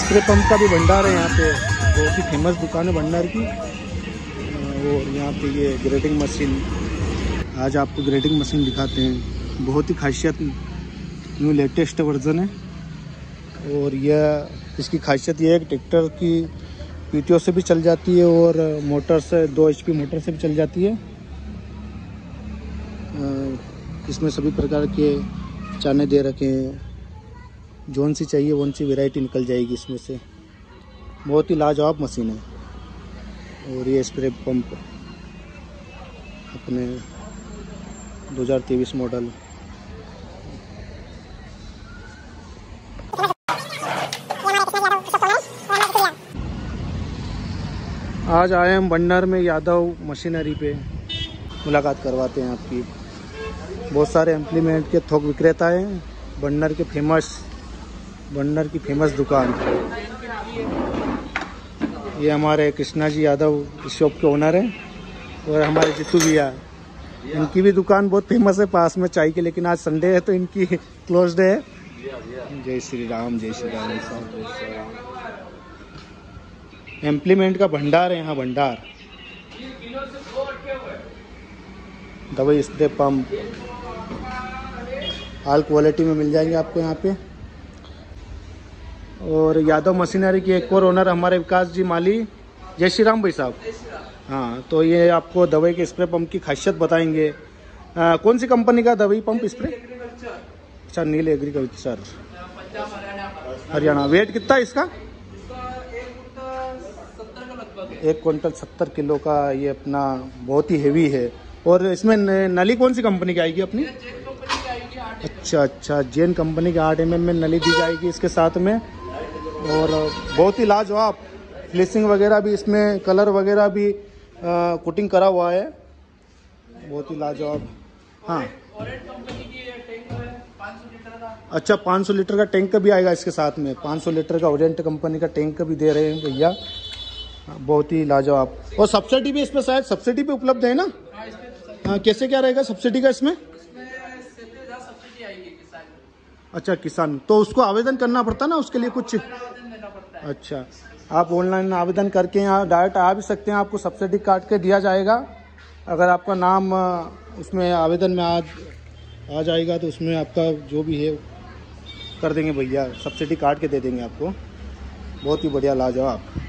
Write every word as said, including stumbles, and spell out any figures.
Spray pump का भी भंडार है यहाँ पे, बहुत ही फेमस दुकान है भंडार की। और यहाँ पे ये ग्रेडिंग मशीन, आज आपको ग्रेडिंग मशीन दिखाते हैं, बहुत ही खासियत, न्यू लेटेस्ट वर्जन है। और यह इसकी खासियत यह है कि ट्रैक्टर की पीटीओ से भी चल जाती है और मोटर से, दो एच पी मोटर से भी चल जाती है। इसमें सभी प्रकार के चाने दे रखे हैं, जौन सी चाहिए वन सी वैरायटी निकल जाएगी इसमें से। बहुत ही लाजवाब मशीन है। और ये स्प्रे पंप अपने दो हज़ार तेईस मॉडल। आज आए हम भंडार में यादव मशीनरी पे, मुलाकात करवाते हैं आपकी। बहुत सारे इम्प्लीमेंट के थोक विक्रेता हैं, भंडार के फेमस, भंडार की फेमस दुकान। ये हमारे कृष्णा जी यादव इस शॉप के ओनर हैं, और हमारे जितू भैया, इनकी भी दुकान बहुत फेमस है पास में चाय की, लेकिन आज संडे है तो इनकी क्लोज्ड है। जय श्री राम, जय श्री राम। इम्प्लीमेंट का भंडार है यहाँ, भंडार। दवाई स्प्रे पंप ऑल क्वालिटी में मिल जाएंगे आपको यहाँ पे। और यादव मशीनरी के एक और ओनर हमारे विकास जी माली। जय श्री राम भाई साहब। हाँ, तो ये आपको दवाई के स्प्रे पंप की खासियत बताएंगे। आ, कौन सी कंपनी का दवाई पंप स्प्रे? अच्छा, नील एग्रीकल्चर, हरियाणा। वेट कितना है इसका? एक क्विंटल सत्तर किलो का ये अपना, बहुत ही हेवी है। और इसमें नली कौन सी कंपनी की आएगी अपनी? अच्छा अच्छा, जेन कंपनी के आठ एम एम में नली दी जाएगी इसके साथ में। और बहुत ही लाजवाब फिनिशिंग वगैरह भी, इसमें कलर वगैरह भी कोटिंग करा हुआ है, बहुत ही लाजवाब। हाँ, अच्छा, पाँच सौ लीटर का टैंक भी आएगा इसके साथ में। पाँच सौ लीटर का ओरिएंट कंपनी का टैंक भी दे रहे हैं भैया, बहुत ही लाजवाब। और सब्सिडी भी इसमें, शायद सब्सिडी भी उपलब्ध है ना? हाँ, कैसे क्या रहेगा सब्सिडी का इसमें? अच्छा, किसान, तो उसको आवेदन करना पड़ता ना उसके लिए कुछ? अच्छा, आप ऑनलाइन आवेदन करके यहाँ डायरेक्ट आ भी सकते हैं, आपको सब्सिडी काट के दिया जाएगा। अगर आपका नाम उसमें आवेदन में आ आ जाएगा तो उसमें आपका जो भी है कर देंगे भैया, सब्सिडी काट के दे देंगे आपको। बहुत ही बढ़िया, लाजवाब।